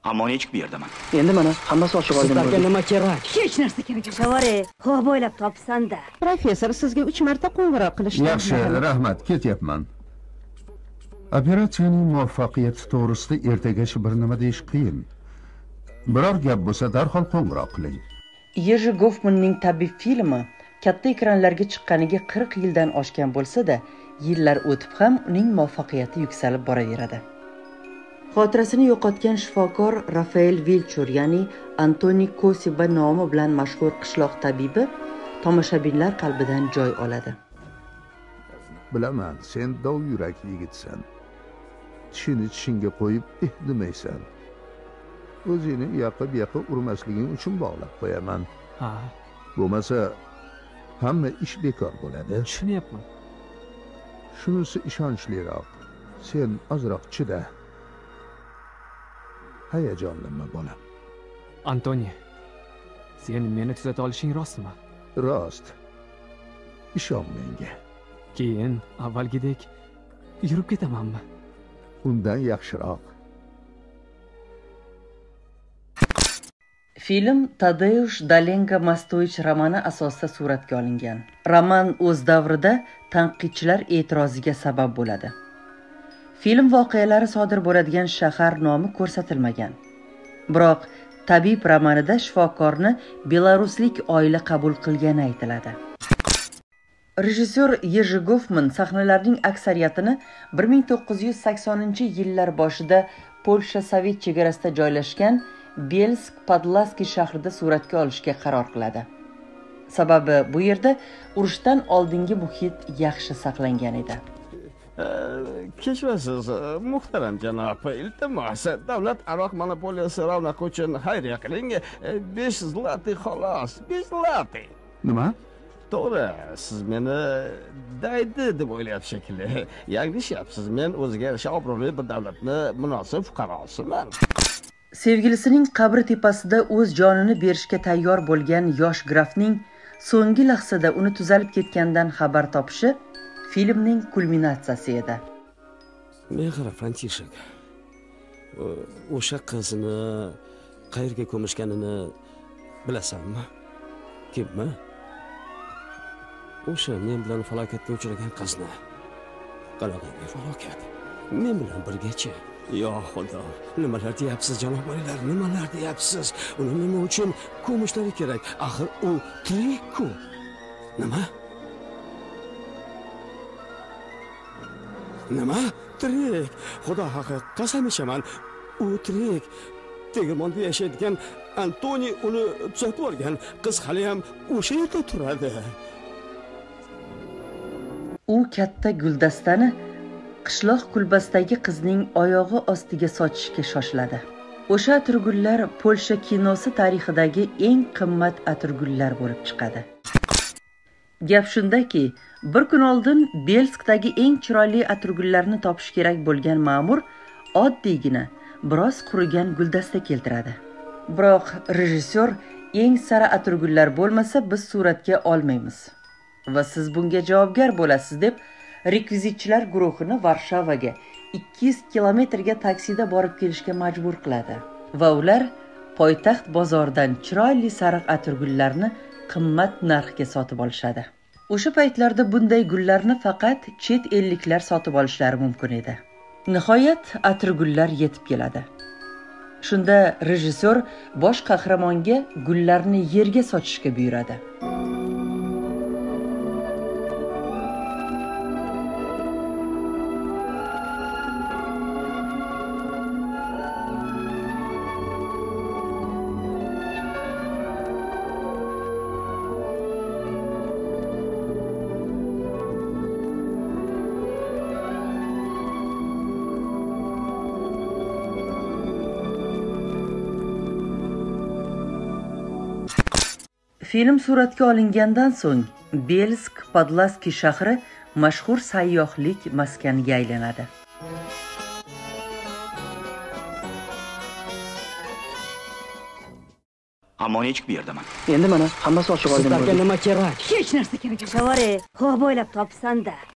Ammo nechuk bu yerdaman. Endi mana hammasi ochiq oydin bo'ldi. Sizlarga nima kerak? Hech narsa kerak yo'q. Shavore, xo'p o'ylab topsan-da. Professor sizga 3 marta qo'ng'iroq qilishdi. Yaxshi, rahmat, ketyapman. Operatsiyaning muvaffaqiyati to'g'risida ertagacha bir nima deyish qiyin. Biror gap bo'lsa darhol qo'ng'iroq qiling. Yerzy Goffmanning tabib filmi katta ekranlarga chiqqaniga 40 yildan oshgan bo'lsa-da, yillar o'tib ham uning muvaffaqiyati yuksalib boraveradi. Xotirasini yo'qotgan shifokor Rafael Vilchur, ya'ni Antoni Kosiba nomi bilan mashhur qishloq tabibi tomoshabinlar qalbidan joy oladi. Bilaman, sen dov yurak yigitsan. Tishini tishingga qo'yib demaysan. O'zingni yoqqa-bu urmasliging uchun bog'lab qo'yaman. Ha, Bo'lmasa hamma ish bekor bo'ladi. tushunyapman. Shunisi ishonchliroq. Sen ozroq chida. Hayajonlanma bolam. Antoni, sen meni tuzata olishing rostmi? Rost. Ishon menga. Keyin avvalgidek yurib ketamanmi? Undan yaxshiroq. Film Tadeusz Dalenga Mastovich romani asosida suratga olingan. Roman o'z davrida tanqidchilar e'tiroziga sabab bo'ladi. Film voqealari sodir bo'ladigan shahar nomi ko'rsatilmagan. Biroq tabib romanida shifokorni belaruslik oila qabul qilgani aytiladi. Rejissyor Yerzy Goffman sahnalarning aksariyatini 1980-yillar boshida Polsha Sovet chegarasida joylashgan Bielsk-Podlaski shahrida suratga olishga qaror qiladi. Sababi bu yerda urushdan oldingi muhit yaxshi saqlangan edi. Kechirasiz, muhtaram janob. Iltimos, davlat aroq monopoliyasi ravnaqi uchun xayriya qiling. 5 zloty xolos, 5 zloty. Nima? To'g'ri, siz meni daydi deb o'ylayapsiz shekilli. Yanglishyapsiz. Men o'ziga yarasha obro'li bir davlatni munosib fuqarosiman. Sevgilisining qabri tepasida o'z jonini berishga tayyor bo'lgan yosh grafning so'nggi lahzada uni tuzalib ketgandan xabar topishi filmning kulminatsiyasi edi. Mehra Frantishek. O'sha qizni qayerga ko'mishganini bilasanmi? Kimmi? O'sha men bilan falokatga uchragan qizni. Qanaqangi falokat? Men bilan birgacha. Yo xudo, nimalar deyapsiz janob olilar, nimalar deyapsiz? Uni nima uchun ko'mishlari kerak? Axir u tirik-ku. Nima? Nima? Tirik. Xudo haqqi, qasam ichaman. U tirik. Tegirmonda yashaydigan Antoni uni tuzatib olgan. Qiz hali ham o'sha yerda turadi. U katta guldastani qishloq kulbasidagi qizning oyog'i ostiga sochishga shoshiladi. O'sha atirgullar Polsha kinosi tarixidagi eng qimmat atirgullar bo'lib chiqadi. Gap shundaki, bir kun oldin Belskdagi eng chiroyli atirgullarni topish kerak bo'lgan ma'mur oddiygina biroz qurigan guldasta keltiradi. Biroq rejissyor eng sara atirgullar bo'lmasa biz suratga olmaymiz va siz bunga javobgar bo'lasiz deb rekvizitchilar guruhini Varshavaga 200 kilometrga taksida borib kelishga majbur qiladi va ular poytaxt bozoridan chiroyli sariq atirgullarni qimmat narxga sotib olishadi. O'sha paytlarda bunday gullarni faqat chet elliklar sotib olishlari mumkin edi. Nihoyat atirgullar yetib keladi. Shunda rejissyor bosh qahramonga gullarni yerga sochishga buyuradi. Film suratga olingandan so'ng Bielsk-Podlaski shahri mashhur sayyohlik maskaniga aylanadi. Ammo nechuk bu yerdaman. Endi mana hammasi ochiq oydin bo'ldi. Sizlarga nima kerak? Hech narsa kerak yo'q. Shavore, xo'p o'ylab topsan-da.